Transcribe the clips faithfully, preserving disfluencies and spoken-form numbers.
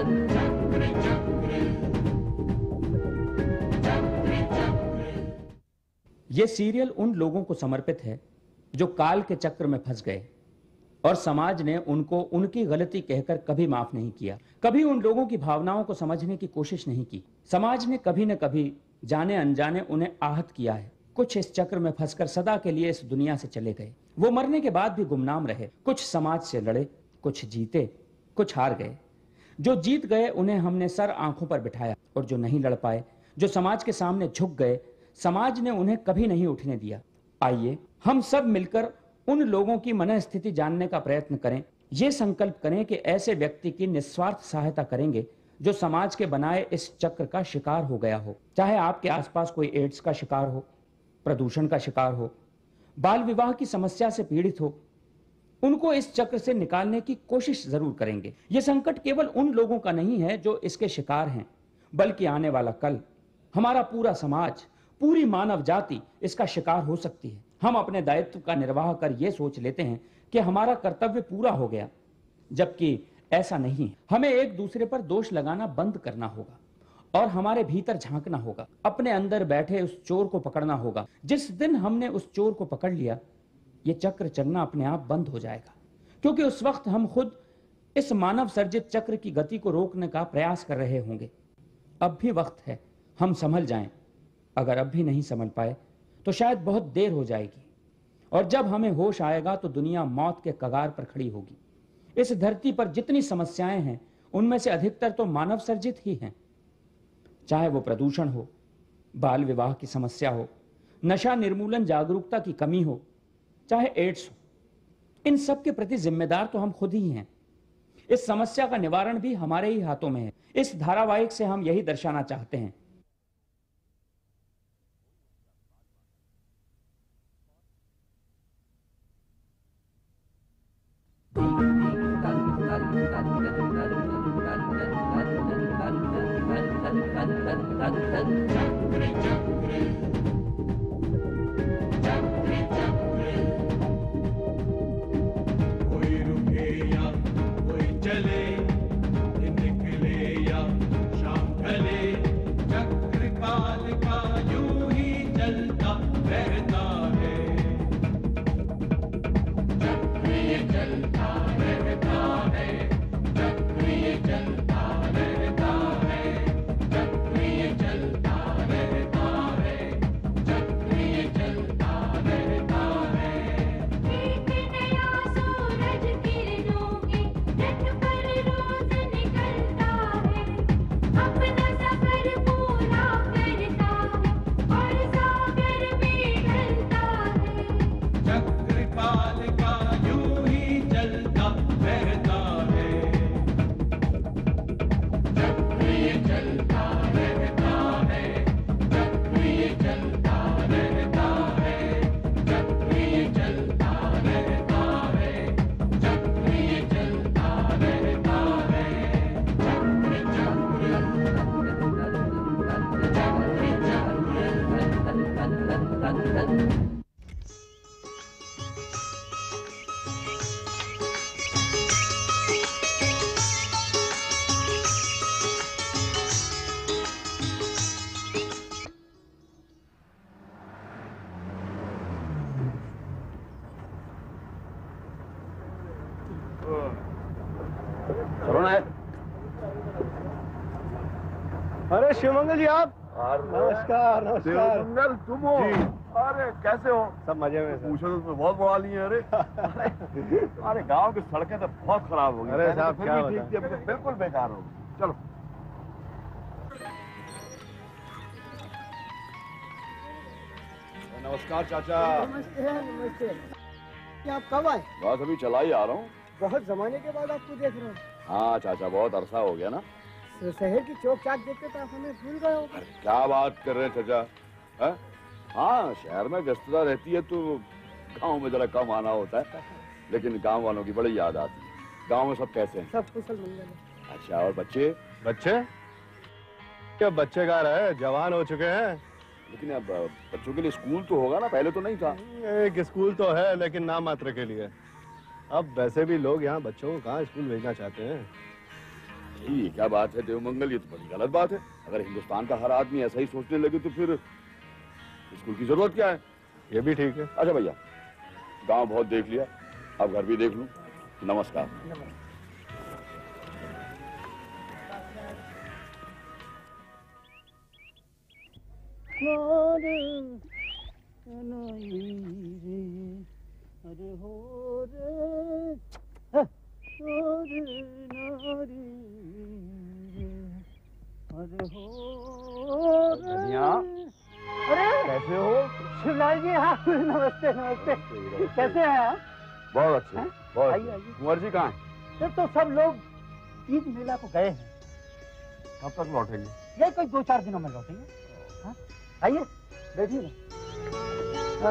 ये सीरियल उन लोगों को समर्पित है जो काल के चक्र में फंस गए और समाज ने उनको उनकी गलती कहकर कभी माफ नहीं किया। कभी उन लोगों की भावनाओं को समझने की कोशिश नहीं की। समाज ने कभी न कभी जाने अनजाने उन्हें आहत किया है। कुछ इस चक्र में फंसकर सदा के लिए इस दुनिया से चले गए। वो मरने के बाद भी गुमनाम रहे। कुछ समाज से लड़े, कुछ जीते, कुछ हार गए। जो जीत गए उन्हें हमने सर आंखों पर बिठाया और जो नहीं लड़ पाए, जो समाज के सामने झुक गए, समाज ने उन्हें कभी नहीं उठने दिया। आइए हम सब मिलकर उन लोगों की मनःस्थिति जानने का प्रयत्न करें। ये संकल्प करें कि ऐसे व्यक्ति की निस्वार्थ सहायता करेंगे जो समाज के बनाए इस चक्र का शिकार हो गया हो। चाहे आपके आसपास कोई एड्स का शिकार हो, प्रदूषण का शिकार हो, बाल विवाह की समस्या से पीड़ित हो, उनको इस चक्र से निकालने की कोशिश जरूर करेंगे। यह संकट केवल उन लोगों का नहीं है जो इसके शिकार हैं, बल्कि आने वाला कल हमारा पूरा समाज, पूरी मानव जाति इसका शिकार हो सकती है। हम अपने दायित्व का निर्वाह कर यह सोच लेते हैं कि हमारा कर्तव्य पूरा हो गया, जबकि ऐसा नहीं है। हमें एक दूसरे पर दोष लगाना बंद करना होगा और हमारे भीतर झांकना होगा। अपने अंदर बैठे उस चोर को पकड़ना होगा। जिस दिन हमने उस चोर को पकड़ लिया, यह चक्र चलना अपने आप बंद हो जाएगा, क्योंकि उस वक्त हम खुद इस मानव सर्जित चक्र की गति को रोकने का प्रयास कर रहे होंगे। अब भी वक्त है, हम संभल जाएं। अगर अब भी नहीं संभल पाए तो शायद बहुत देर हो जाएगी, और जब हमें होश आएगा तो दुनिया मौत के कगार पर खड़ी होगी। इस धरती पर जितनी समस्याएं हैं उनमें से अधिकतर तो मानव सर्जित ही हैं। चाहे वो प्रदूषण हो, बाल विवाह की समस्या हो, नशा निर्मूलन जागरूकता की कमी हो, चाहे एड्स हो, इन सब के प्रति जिम्मेदार तो हम खुद ही हैं। इस समस्या का निवारण भी हमारे ही हाथों में है। इस धारावाहिक से हम यही दर्शाना चाहते हैं। अरे शिवमंगल जी, आप? नमस्कार नमस्कार। शिवमंगल तुम हो? अरे कैसे हो? सब मजे में। पूछो तो बहुत बुरा ली है। अरे अरे गांव की सड़कें तो बहुत खराब हो गई। अरे साहब क्या बताएं? ठीक थी, बिल्कुल बेकार हो गई। चलो नमस्कार चाचा। नमस्ते नमस्ते। आप कब आए? बस अभी चला ही आ रहा हूँ। बहुत जमाने के बाद आपको देख रहा हूँ। हाँ चाचा, बहुत अरसा हो गया ना। शहर की चौक चाक देखते तो आप हमें भूल गए हो। क्या बात कर रहे हैं चाचा? है? हाँ, शहर में व्यस्तता रहती है तो गांव में जरा कम आना होता है, लेकिन गांव वालों की बड़ी याद आती है। गांव में सब कैसे हैं? सब कुशल मंगल है। अच्छा, और बच्चे? बच्चे क्या बच्चे कहाँ रहे, जवान हो चुके हैं। लेकिन अब बच्चों के लिए स्कूल तो होगा ना, पहले तो नहीं था। एक स्कूल तो है, लेकिन नाम मात्र के लिए। अब वैसे भी लोग यहाँ बच्चों को कहाँ स्कूल भेजना चाहते हैं। ये क्या बात है देवमंगल, ये तो बड़ी गलत बात है। अगर हिंदुस्तान का हर आदमी ऐसा ही सोचने लगे तो फिर स्कूल की जरूरत क्या है? ये भी ठीक है। अच्छा भैया, गांव बहुत देख लिया, अब घर भी देख लूं। नमस्कार। अरे हो रे अरे हो धनिया, अरे कैसे हो? शिवलाल जी, हाँ नमस्ते नमस्ते। कैसे हैं आप? बहुत अच्छे, बहुत आइए, अच्छे। आइए। कुंवर जी कहाँ हैं? ये तो सब लोग ईद मेला को गए हैं। कब तक लौटेंगे? ये कोई दो चार दिनों में लौटेंगे। हाँ? आइए बैठिए ना।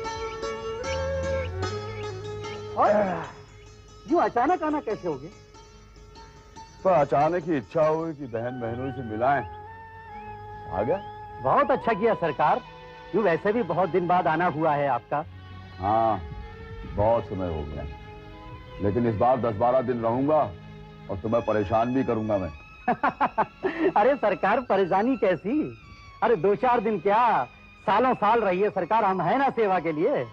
और यूं अचानक आना कैसे हो गया? तो अचानक ही इच्छा हुई कि बहन बहनों से मिलाएं, आ गया। बहुत अच्छा किया सरकार। यूं वैसे भी बहुत दिन बाद आना हुआ है आपका। हाँ, बहुत समय हो गया, लेकिन इस बार दस बारह दिन रहूंगा और तुम्हें परेशान भी करूंगा मैं। अरे सरकार, परेशानी कैसी? अरे दो चार दिन क्या, सालों साल रहिए सरकार, हम है ना सेवा के लिए।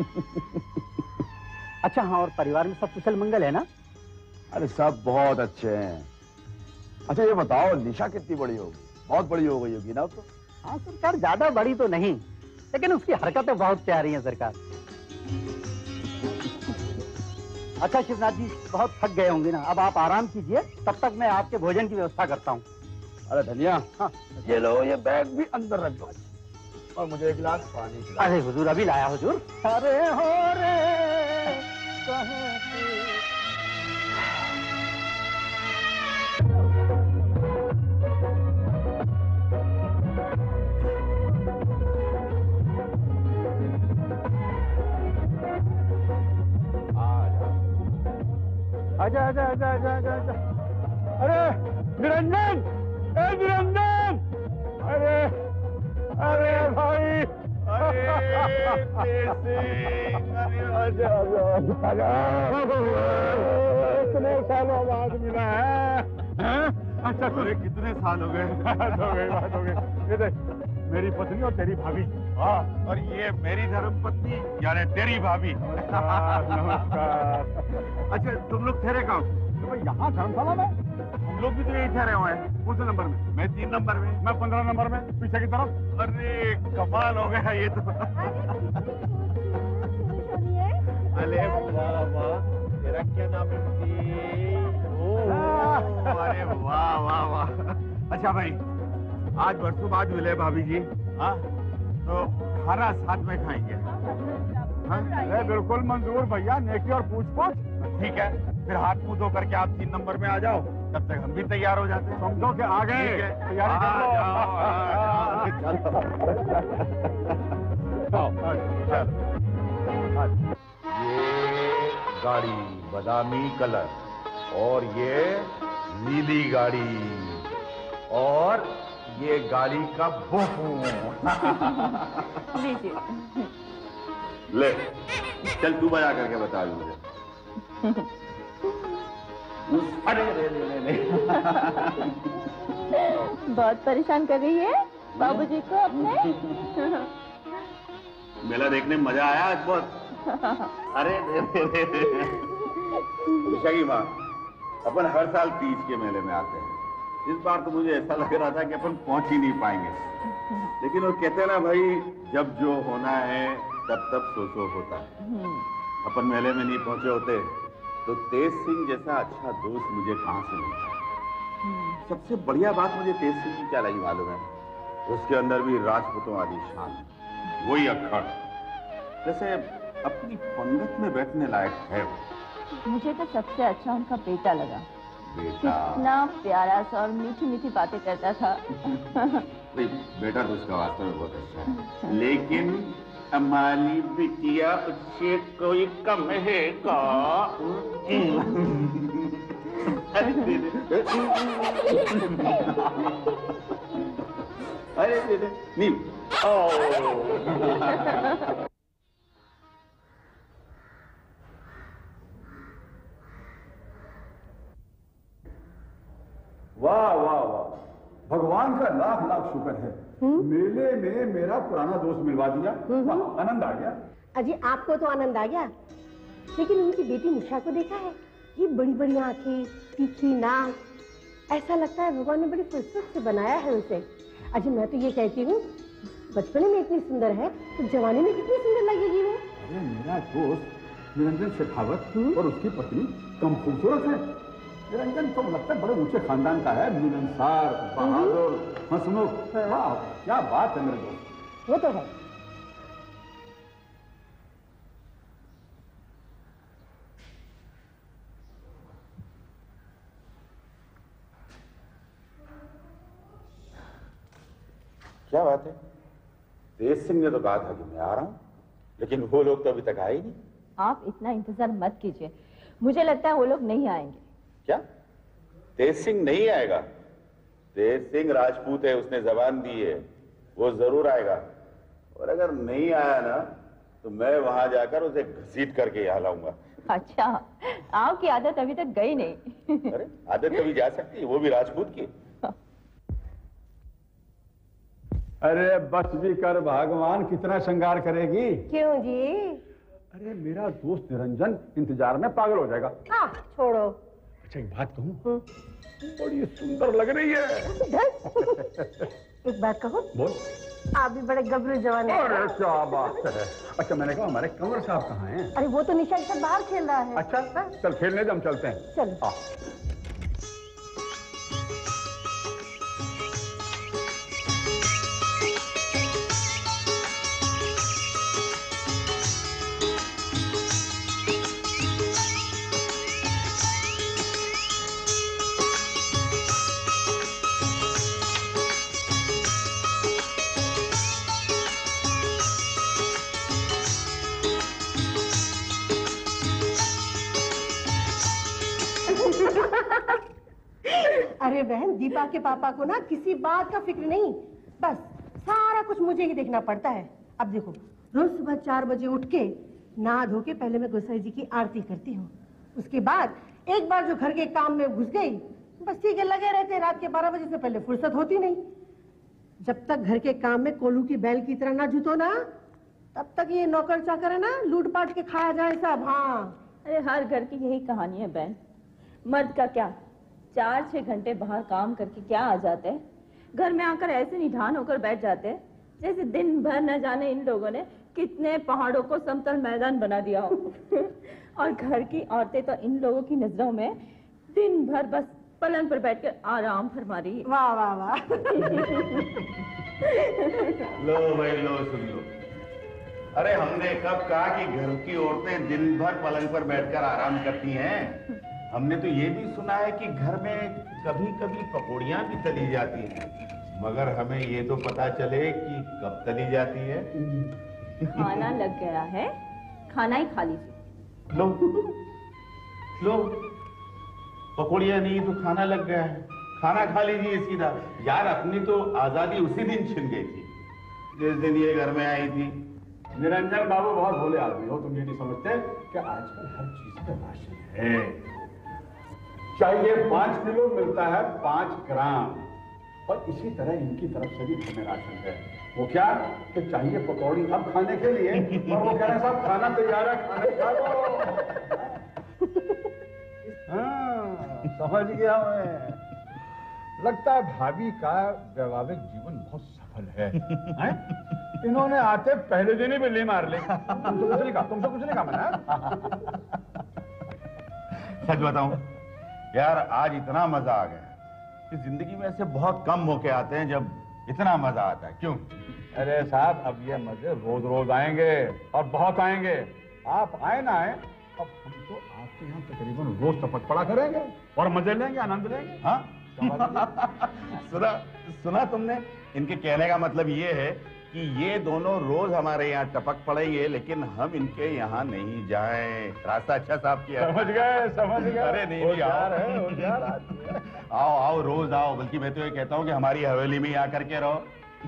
अच्छा हाँ, और परिवार में सब कुशल मंगल है ना? अरे सब बहुत अच्छे हैं। अच्छा ये बताओ, निशा कितनी बड़ी होगी? बहुत बड़ी हो गई होगी ना अब तो? हाँ सरकार, ज्यादा बड़ी तो नहीं, लेकिन उसकी हरकतें बहुत प्यारी हैं सरकार। अच्छा शिवनाथ जी, बहुत थक गए होंगे ना, अब आप आराम कीजिए, तब तक मैं आपके भोजन की व्यवस्था करता हूँ। अरे धनिया, हाँ ये लो, ये बैग भी अंदर रख दो और मुझे एक गिलास पानी पिला। अरे हुजूर, अभी लाया हुजूर। अरे हो रे कहाँ से? आजा आजा आजा आजा आजा आजा। अरे निरंजन, ए निरंजन, अरे अरे भाई, अरे अरे आजा आजा आजा। इतने सालों बाद मिला है, हैं? अच्छा तुझे कितने साल हो गए? बात हो गई, बात हो गई। ये देख, मेरी पत्नी और तेरी भाभी। हाँ, और ये मेरी धर्म पत्नी यानी तेरी भाभी। नमस्कार। अच्छा तुम लोग ठहरे कहाँ? तो यहाँ धर्मशाला में। हम लोग भी तो यही ठहरे हुए हैं। कौन से नंबर में? मैं तीन नंबर में। मैं पंद्रह नंबर में, पीछे की तरफ। अरे कमाल हो गया ये तो। अरे वाह वाह, तेरा क्या नाम है? अरे वाह वाह वाह। अच्छा भाई, आज बरसों बाद मिले भाभी जी। हाँ, तो खाना साथ में खाएंगे। हाँ? बिल्कुल मंजूर भैया, नेकी और पूछ पूछ। ठीक है, फिर हाथ मुंह धो करके आप तीन नंबर में आ जाओ, तब तक हम भी तैयार हो जाते हैं। समझो कि आ गए, तैयारी कर लो। ये गाड़ी बादामी कलर और ये नीली गाड़ी और ये गाड़ी का बोफू। लीजिए। ले, चल तू बजा करके बता मुझे। अरे रे रे रे रे। बहुत परेशान कर रही है बाबूजी को अपने। मेला देखने में मजा आया आज बहुत। अरे रे रे रे रे। निशा की माँ, अपन हर साल तीज के मेले में आते हैं। इस बार तो मुझे ऐसा लग रहा था कि अपन पहुंच ही नहीं पाएंगे, लेकिन वो कहते हैं ना भाई, जब जो होना है तब तब सो सो होता है। अपन मेले में नहीं पहुंचे होते तो तेज सिंह जैसा अच्छा दोस्त मुझे कहां से मिलता। सबसे बढ़िया बात मुझे तेज सिंह की क्या लगी मालूम है? उसके अंदर भी राजपूतों वाली शान, वही अक्खड़, जैसे अपनी पंगत में बैठने लायक है वो। मुझे तो सबसे अच्छा उनका बेटा लगा। बेटा? कितना प्यारा सा और मीठी मीठी बातें करता था। बेटा तो उसका वास्तव में बहुत अच्छा है, लेकिन हमारी बिटिया उससे कोई कम है का? अरे नहीं, वाह वाह वाह, भगवान का लाख लाख शुक्र है, मेले में मेरा पुराना दोस्त मिलवा दिया। वाह, आनंद आ गया। अजी आपको तो आनंद आ गया, लेकिन उनकी बेटी निशा को देखा है? ये बड़ी बड़ी आंखें, तीखी नाक, ऐसा लगता है भगवान ने बड़ी फुर्सत से बनाया है उसे। अजी मैं तो ये कहती हूँ, बचपन में इतनी सुंदर है तो जवानी में कितनी सुंदर लगेगी वो। अरे मेरा दोस्त निरंजन शेखावत और उसकी पत्नी कम खूबसूरत है। निरंजन तो लगता है बड़े ऊंचे खानदान का है, मिलनसार, बहादुर, हंसमुख। वाह क्या बात है मेरे दोस्त। वो तो है। क्या बात है? तेज सिंह ने तो कहा था कि मैं आ रहा हूं, लेकिन वो लोग तो अभी तक आए ही नहीं। आप इतना इंतजार मत कीजिए, मुझे लगता है वो लोग नहीं आएंगे। क्या तेज सिंह नहीं आएगा? तेज सिंह राजपूत है, उसने जबान दी है, वो जरूर आएगा। और अगर नहीं आया ना तो मैं वहां जाकर उसे घसीट करके यहाँ लाऊंगा। अच्छा, आपकी आदत अभी तक गई नहीं। अरे आदत कभी जा सकती है, वो भी राजपूत की। अरे बस भी कर, भगवान कितना श्रृंगार करेगी। क्यों जी? अरे मेरा दोस्त निरंजन इंतजार में पागल हो जाएगा। आ, छोड़ो। अच्छा एक बात कहूँ, बड़ी सुंदर लग रही है। एक बात कहो, बोल। आप भी बड़े गबरू जवान हैं। अरे क्या बात है। अच्छा मैंने कहा हमारे कंवर साहब कहाँ हैं? अरे वो तो निशा के साथ बाहर खेल रहा है। अच्छा हाँ? चल खेलने दे, हम चलते हैं। चल। हाँ। अरे बहन, दीपा के पापा को ना किसी बात का फिक्र नहीं, बस सारा कुछ मुझे ही देखना पड़ता है। अब देखो, रोज सुबह चार बजे उठ के नहा धो के पहले मैं गोसाई जी की आरती करती हूँ। उसके बाद एक बार जो घर के काम में घुस गई, बस ठीक है लगे रहते, रात के बारह बजे से पहले फुर्सत होती नहीं। जब तक घर के काम में कोलू की बैल की तरह ना जुटो ना, तब तक ये नौकर चाकर है ना लूट पाट के खाया जाए सब। हाँ, अरे हर घर की यही कहानी है बहन। मर्द का क्या, चार छह घंटे बाहर काम करके क्या आ जाते हैं, घर में आकर ऐसे निढान होकर बैठ जाते हैं जैसे दिन भर न जाने इन लोगों ने कितने पहाड़ों को समतल मैदान बना दिया हो। और घर की औरतें तो इन लोगों की नजरों में दिन भर बस पलंग पर बैठकर आराम फरमा रही है। वाह वाह वाह। लो भाई लो, सुन लो। अरे हमने कब कहा कि घर की औरतें दिन भर पलंग पर बैठकर आराम करती हैं? हमने तो ये भी सुना है कि घर में कभी कभी पकौड़ियां भी तली जाती हैं, मगर हमें ये तो पता चले कि कब तली जाती है। खाना लग गया है, खाना ही खा लीजिए। लो लो, पकौड़ियां नहीं तो खाना लग गया है, खाना खा लीजिए सीधा। यार अपनी तो आजादी उसी दिन छिन गई थी जिस दिन ये घर में आई थी। निरंजन बाबू बहुत भोले आदमी हो, तुम ये नहीं समझते कि आजकल हर चीज का राशन है। चाहिए पांच किलो मिलता है पांच ग्राम, और इसी तरह इनकी तरफ से भी हमें राशन है। वो क्या कि चाहिए पकौड़ी अब खाने के लिए, और वो कह रहे हैं साहब खाना तैयार है, खाने खा लो। हाँ समझ गया मैं। लगता है भाभी का वैवाहिक जीवन बहुत सफल है, है? इन्होंने आते पहले दिन ही बिल्ली मार ली। तुमसे कुछ नहीं कहा, तुमसे कुछ नहीं कहा मैंने। सच बताऊं यार, आज इतना मजा आ गया कि जिंदगी में ऐसे बहुत कम मौके आते हैं जब इतना मजा आता है। क्यों? अरे साहब अब ये मजे रोज रोज आएंगे और बहुत आएंगे। आप आए ना आए, अब हम तो आपके यहाँ तकरीबन रोज टपक पड़ा करेंगे और मजे लेंगे, आनंद लेंगे। हाँ सुना सुना तुमने? इनके कहने का मतलब ये है कि ये दोनों रोज हमारे यहाँ टपक पड़ेंगे, लेकिन हम इनके यहाँ नहीं जाएं। रास्ता अच्छा साफ किया। समझ गए समझ गए। अरे नहीं नहीं, आओ आओ आओ, रोज आओ। बल्कि मैं तो ये कहता हूँ कि हमारी हवेली में ही आकर के रहो।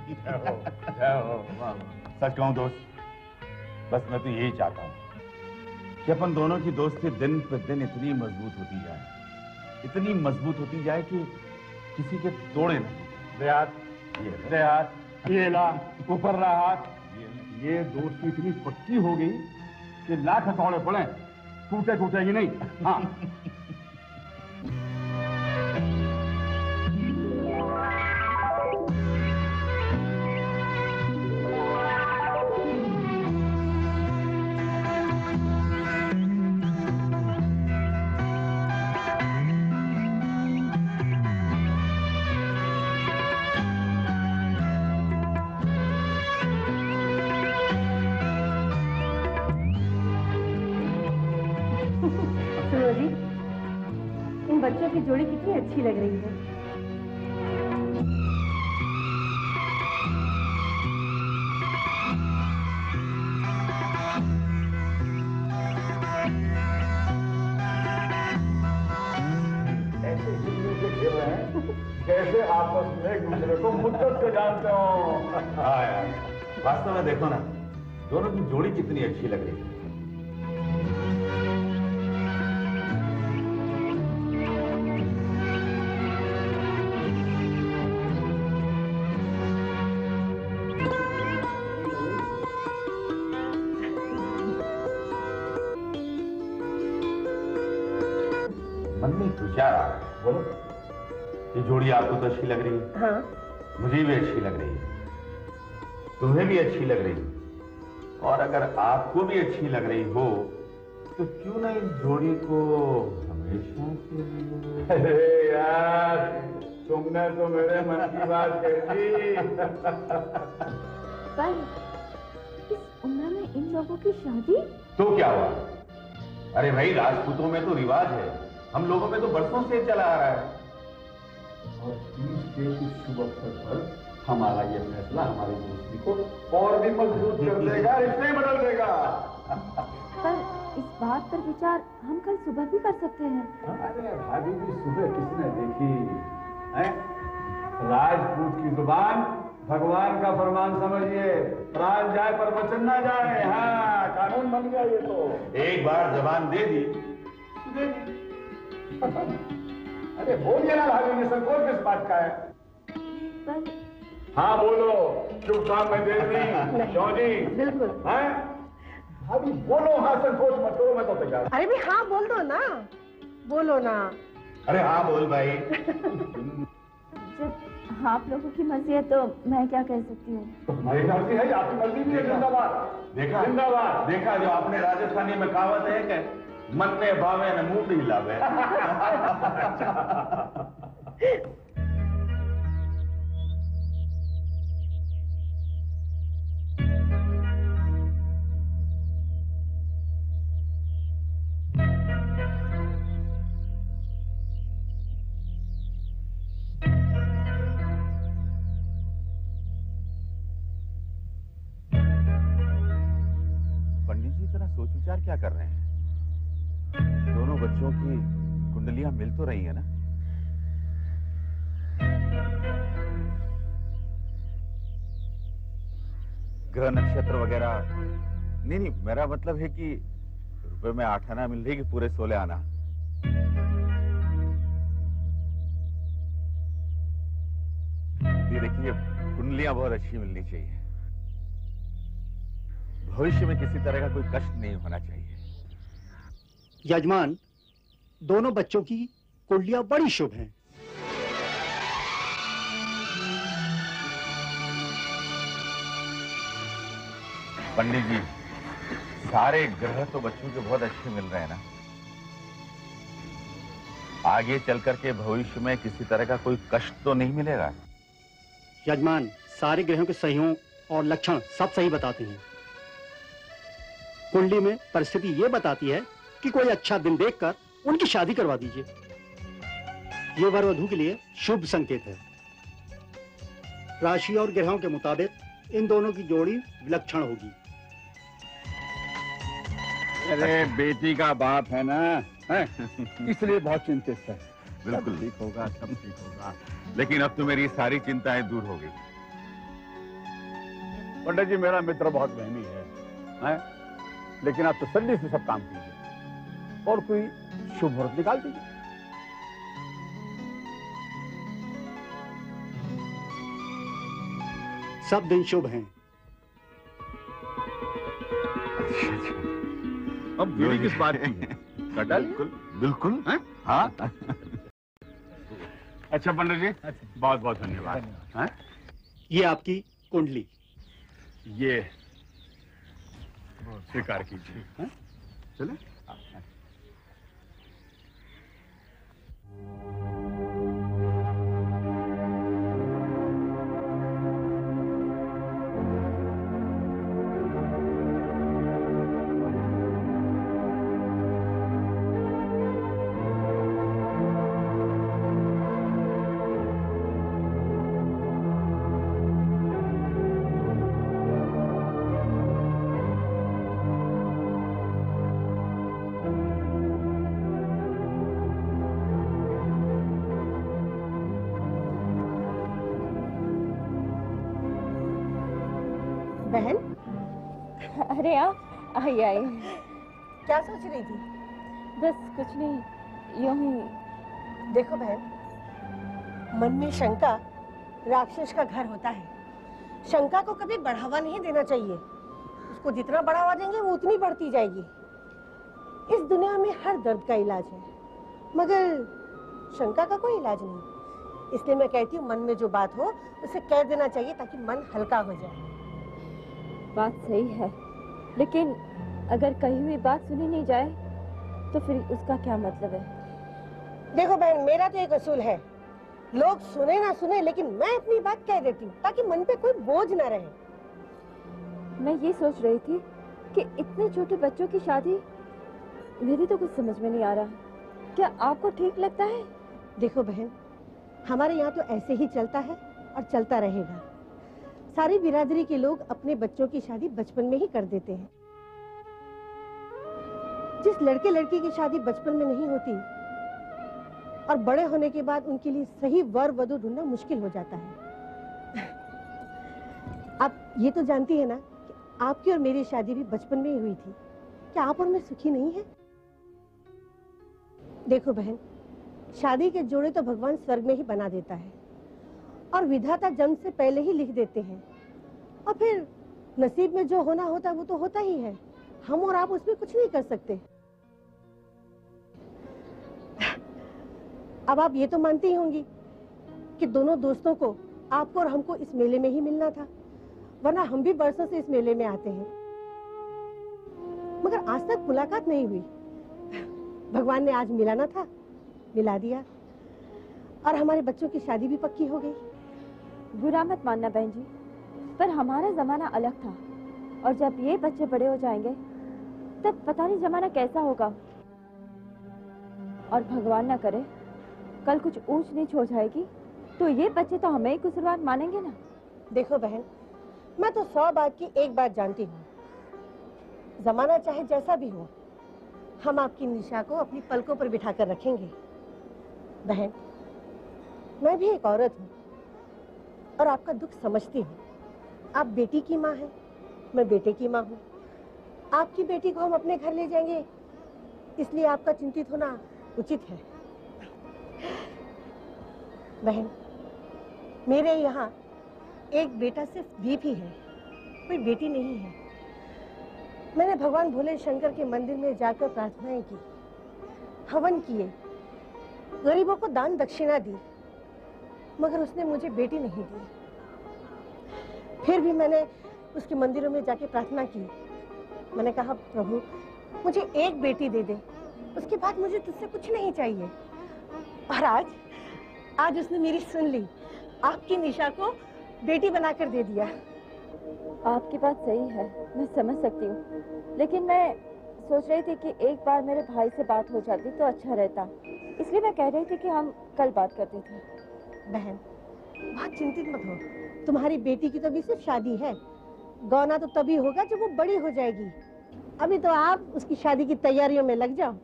सच कहूँ दोस्त, बस मैं तो यही चाहता हूँ कि अपन दोनों की दोस्ती दिन पर दिन इतनी मजबूत होती जाए, इतनी मजबूत होती जाए कि, कि किसी के तोड़े नहीं। दे हाथ, दे हाथ, ये ला, ऊपर रहा हाथ। ये दोस्ती इतनी पक्की हो गई कि लाख हथौड़े पड़े टूटे टूटेगी नहीं। हाँ सुनो जी, इन बच्चों की जोड़ी कितनी अच्छी लग रही है। ऐसे जिंदगी से खेल रहे हैं जैसे आपस में एक दूसरे को मुद्दत से जानते हो। हाँ यार, वास्तव में देखो ना, दोनों की जोड़ी कितनी अच्छी लग रही है। मन में एक विचार आ रहा है। बोलो। ये जोड़ी आपको तो अच्छी लग रही है। हाँ, मुझे भी अच्छी लग रही है, तुम्हें भी अच्छी लग रही है, और अगर आपको भी अच्छी लग रही हो तो क्यों ना इस जोड़ी को हमेशा के लिए। अरे यार, तुमने तो मेरे मन की बात कह दी। पर इस उम्र में इन लोगों की शादी? तो क्या हुआ? अरे भाई, राजपूतों में तो रिवाज है, हम लोगों में तो बरसों से चला आ रहा है। और तीज के इस शुभ अवसर पर हमारा ये फैसला हमारी दोस्ती को और भी मजबूत कर देगा, रिश्ते बदल देगा। पर इस बात पर विचार हम कल सुबह भी कर सकते हैं। अरे भाभी भी सुबह किसने देखी है? राजपूत की जुबान भगवान का फरमान समझिए, प्राण जाए पर वचन ना जाए। हाँ, कानून बन गया ये तो। एक बार जबान दे दी। अरे बोलिए ना भाभी, में संकोच किस बात का है? पर हाँ बोलो, शुभ काम में देर नहीं। क्यों जी? बिल्कुल। हैं? भाभी बोलो, हाँ संकोच मत करो, मैं तो तैयार। अरे भी हाँ बोल दो ना, बोलो ना। अरे हाँ बोल भाई। जब आप लोगों की मर्जी है तो मैं क्या कह सकती हूँ? तो हमारी मर्जी है, आपकी मर्जी भी है। जिंदाबाद। देखा जिंदाबाद। देखा, जो आपने राजस्थानी में कहावत है कि मन में भावे न मुंह ही लावे। पंडित जी इतना सोच विचार क्या कर रहे हैं? दोनों बच्चों की कुंडलियां मिल तो रही है ना? ग्रह नक्षत्र वगैरह? नहीं नहीं, मेरा मतलब है कि रुपए में आठ आना मिल रही कि पूरे सोलह आना? ये देखिए, कुंडलियां बहुत अच्छी मिलनी चाहिए। भविष्य में किसी तरह का कोई कष्ट नहीं होना चाहिए। यजमान, दोनों बच्चों की कुंडलियां बड़ी शुभ हैं। पंडित जी, सारे ग्रह तो बच्चों के बहुत अच्छे मिल रहे हैं ना? आगे चल करके भविष्य में किसी तरह का कोई कष्ट तो नहीं मिलेगा? यजमान, सारे ग्रहों के सहयोग और लक्षण सब सही बताते हैं। कुंडली में परिस्थिति ये बताती है कि कोई अच्छा दिन देखकर उनकी शादी करवा दीजिए। ये वर वधू के लिए शुभ संकेत है। राशि और ग्रहों के मुताबिक इन दोनों की जोड़ी विलक्षण होगी। अरे बेटी का बाप है ना, है? इसलिए बहुत चिंतित है। बिल्कुल ठीक होगा, सब ठीक होगा। लेकिन अब तो मेरी सारी चिंताएं दूर हो गई। पंडित जी, मेरा मित्र बहुत मेहनती है, है? लेकिन आप तसल्ली से सब काम कीजिए और कोई शुभ मुहूर्त निकाल दीजिए। सब दिन शुभ हैं। अब बीड़ी किस बात की है? कटल? बिल्कुल बिल्कुल। हाँ अच्छा पंडित जी, बहुत बहुत धन्यवाद। हाँ? ये आपकी कुंडली। ये स्वीकार कीजिए। हाँ? चले? बहन, अरे आप आइए आइए। क्या सोच रही थी? बस कुछ नहीं, यूं ही। देखो बहन, मन में शंका राक्षस का घर होता है। शंका को कभी बढ़ावा नहीं देना चाहिए। उसको जितना बढ़ावा देंगे वो उतनी बढ़ती जाएगी। इस दुनिया में हर दर्द का इलाज है, मगर शंका का कोई इलाज नहीं। इसलिए मैं कहती हूँ, मन में जो बात हो उसे कह देना चाहिए ताकि मन हल्का हो जाए। बात सही है, लेकिन अगर कही हुई बात सुनी नहीं जाए तो फिर उसका क्या मतलब है? देखो बहन, मेरा तो एक असूल है, लोग सुने ना सुने लेकिन मैं अपनी बात कह देती हूँ ताकि मन पे कोई बोझ ना रहे। मैं ये सोच रही थी कि इतने छोटे बच्चों की शादी, मेरी तो कुछ समझ में नहीं आ रहा। क्या आपको ठीक लगता है? देखो बहन, हमारे यहाँ तो ऐसे ही चलता है और चलता रहेगा। सारी बिरादरी के लोग अपने बच्चों की शादी बचपन में ही कर देते हैं। जिस लड़के लड़की की शादी बचपन में नहीं होती और बड़े होने के बाद उनके लिए सही वर वधू ढूंढना मुश्किल हो जाता है। आप ये तो जानती है ना कि आपकी और मेरी शादी भी बचपन में ही हुई थी। क्या आप और मैं सुखी नहीं है? देखो बहन, शादी के जोड़े तो भगवान स्वर्ग में ही बना देता है और विधाता जन्म से पहले ही लिख देते हैं, और फिर नसीब में जो होना होता है वो तो होता ही है। हम और आप उसमें कुछ नहीं कर सकते। अब आप ये तो मानती ही होंगी कि दोनों दोस्तों को, आपको और हमको, इस मेले में ही मिलना था, वरना हम भी बरसों से इस मेले में आते हैं, मगर आज तक मुलाकात नहीं हुई। भगवान ने आज मिलाना था, मिला दिया, और हमारे बच्चों की शादी भी पक्की हो गई। बुरा मत मानना बहन जी, पर हमारा जमाना अलग था, और जब ये बच्चे बड़े हो जाएंगे तब पता नहीं जमाना कैसा होगा। और भगवान ना करे कल कुछ ऊंच नीच हो जाएगी तो ये बच्चे तो हमें ही कसूरवार मानेंगे ना। देखो बहन, मैं तो सौ बात की एक बात जानती हूँ, जमाना चाहे जैसा भी हो, हम आपकी निशा को अपनी पलकों पर बिठा कर रखेंगे। बहन, मैं भी एक औरत हूँ और आपका दुख समझती हूँ। आप बेटी की माँ हैं, मैं बेटे की माँ हूँ। आपकी बेटी को हम अपने घर ले जाएंगे, इसलिए आपका चिंतित होना उचित है। बहन, मेरे यहाँ एक बेटा सिर्फ दीप ही है, कोई बेटी नहीं है। मैंने भगवान भोले शंकर के मंदिर में जाकर प्रार्थनाएं की, हवन किए, गरीबों को दान दक्षिणा दी, मगर उसने मुझे बेटी नहीं दी। फिर भी मैंने उसके मंदिरों में जाके प्रार्थना की। मैंने कहा, प्रभु मुझे एक बेटी दे दे, उसके बाद मुझे तुझसे कुछ नहीं चाहिए। और आज आज उसने मेरी सुन ली, आपकी निशा को बेटी बनाकर दे दिया। आपकी बात सही है, मैं समझ सकती हूँ, लेकिन मैं सोच रही थी कि एक बार मेरे भाई से बात हो जाती तो अच्छा रहता, इसलिए मैं कह रही थी कि हम कल बात करते थे। बहन, बहुत चिंतित मत हो, तुम्हारी बेटी की तो अभी सिर्फ शादी है, गौना तो तभी होगा जब वो बड़ी हो जाएगी। अभी तो आप उसकी शादी की तैयारियों में लग जाओ।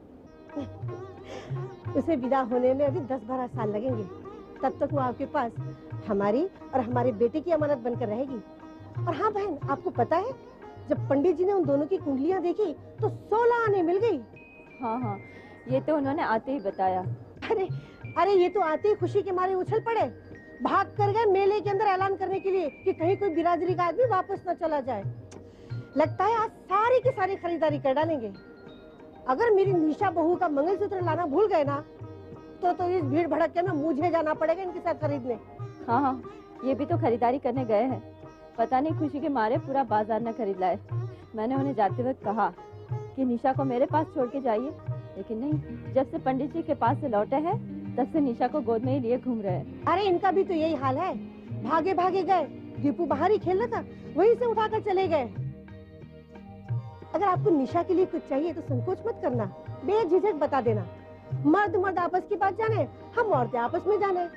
उसे विदा होने में अभी दस बारह साल लगेंगे, तब तक वो आपके पास हमारी और हमारे बेटे की अमानत बनकर रहेगी। और हाँ बहन, आपको पता है, जब पंडित जी ने उन दोनों की कुंडलियां देखी तो सोलह आने मिल गई। हाँ हाँ, ये तो उन्होंने आते ही बताया। अरे अरे ये तो आते ही खुशी के मारे उछल पड़े। भाग कर गए मेले के अंदर ऐलान करने के लिए कि कहीं कोई बिरादरी का आदमी वापस न चला जाए। लगता है आज सारी की सारी खरीदारी कर डालेंगे। अगर मेरी निशा बहू का मंगलसूत्र लाना भूल गए ना तो तो इस भीड़ भड़के में मुझे जाना पड़ेगा इनके साथ खरीदने। हाँ हाँ, ये भी तो खरीदारी करने गए हैं। पता नहीं खुशी के मारे पूरा बाजार न खरीद लाए। मैंने उन्हें जाते वक्त कहा कि निशा को मेरे पास छोड़ के जाइए, लेकिन नहीं, जब से पंडित जी के पास से लौटे हैं तब से निशा को गोद में ही लिए घूम रहे हैं। अरे इनका भी तो यही हाल है, भागे भागे गए, दीपू बाहर ही खेल रहा था, वहीं से उठाकर चले गए। अगर आपको निशा के लिए कुछ चाहिए तो संकोच मत करना, बेझिझक बता देना। मर्द मर्द आपस की बात जाने, हम औरतें आपस में जाने।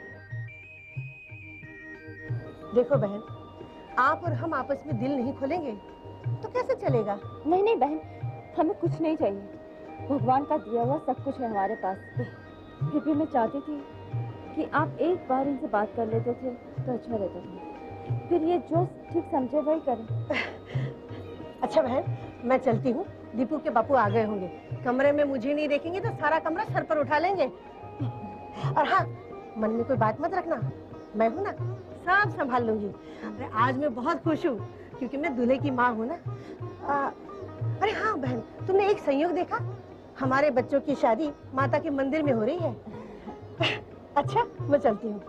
देखो बहन, आप और हम आपस में दिल नहीं खोलेंगे तो कैसे चलेगा? नहीं नहीं बहन, हमें कुछ नहीं चाहिए, भगवान का दिया हुआ सब कुछ है हमारे पास। फिर भी मैं चाहती थी कि आप एक बार इनसे बात कर लेते थे तो अच्छा रहता था। फिर ये जो ठीक समझे वही करें। अच्छा बहन, मैं चलती हूँ, दीपू के बापू आ गए होंगे। कमरे में मुझे नहीं देखेंगे तो सारा कमरा सर पर उठा लेंगे। और हाँ, मन में कोई बात मत रखना, मैं हूँ ना, सब संभाल लूंगी। अरे आज मैं बहुत खुश हूँ क्योंकि मैं दूल्हे की माँ हूँ ना। आ, अरे हाँ बहन, तुमने एक संयोग देखा? हमारे बच्चों की शादी माता के मंदिर में हो रही है। अच्छा, मैं चलती हूँ।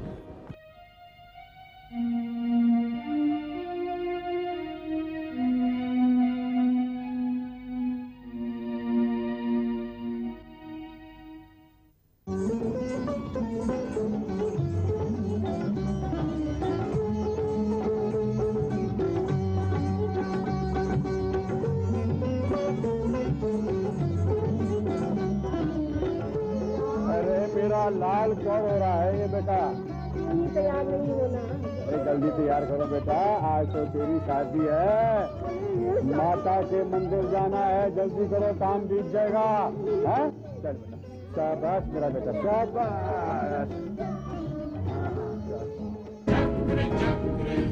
लाल कौन हो रहा है ये बेटा? तैयार नहीं होना। अरे जल्दी तैयार करो बेटा, आज तो तेरी शादी है, माता के मंदिर जाना है, जल्दी करो, काम बीत जाएगा। है? चल बेटा, शाबाश मेरा बेटा, शाबाश।